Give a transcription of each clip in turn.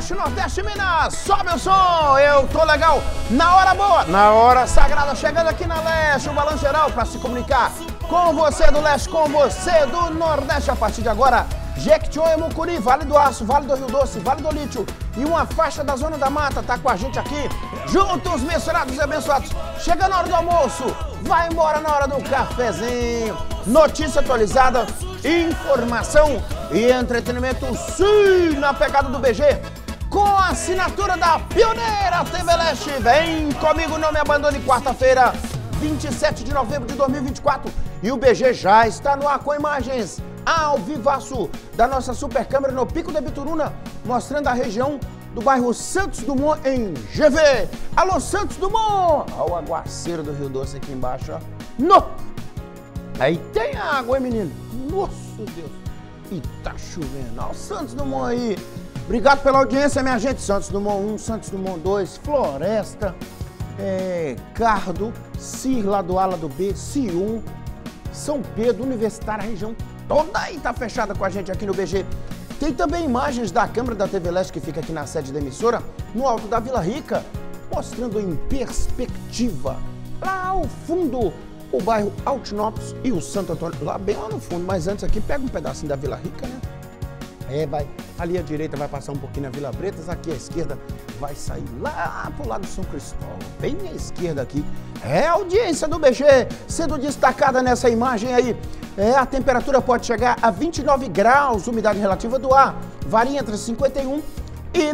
Centro-Oeste, Nordeste, Minas, sobe o som, eu tô legal, na hora boa, na hora sagrada, chegando aqui na Leste, o Balanço Geral para se comunicar com você do Leste, com você do Nordeste, a partir de agora, Jequitinhonha, Mucuri, Vale do Aço, Vale do Rio Doce, Vale do Lítio e uma faixa da Zona da Mata, tá com a gente aqui, juntos, misturados e abençoados, chega na hora do almoço, vai embora na hora do cafezinho, notícia atualizada, informação e entretenimento, sim, na pegada do BG, com a assinatura da pioneira TV Leste. Vem comigo, não me abandone, quarta-feira, 27 de novembro de 2024. E o BG já está no ar com imagens ao vivaço da nossa super câmera no Pico de Bituruna, mostrando a região do bairro Santos Dumont em GV. Alô, Santos Dumont! Olha o aguaceiro do Rio Doce aqui embaixo, ó. No! Aí tem água, hein, menino? Nossa, Deus! E tá chovendo. Olha o Santos Dumont aí. Obrigado pela audiência, minha gente. Santos Dumont 1, Santos Dumont 2, Floresta, Cardo, CIR lá do A, lá do B, CI1, São Pedro, Universitária, a região toda aí tá fechada com a gente aqui no BG. Tem também imagens da câmera da TV Leste que fica aqui na sede da emissora, no alto da Vila Rica, mostrando em perspectiva, lá ao fundo, o bairro Altinópolis e o Santo Antônio, lá bem lá no fundo, mas antes aqui pega um pedacinho da Vila Rica, né? Vai, ali à direita vai passar um pouquinho na Vila Bretas, aqui à esquerda vai sair lá pro lado do São Cristóvão, bem à esquerda aqui. A audiência do BG sendo destacada nessa imagem aí. A temperatura pode chegar a 29 graus, umidade relativa do ar varia entre 51% e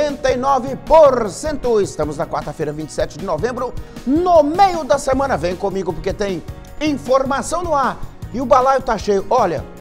99%. Estamos na quarta-feira, 27 de novembro, no meio da semana. Vem comigo porque tem informação no ar e o balaio tá cheio. Olha,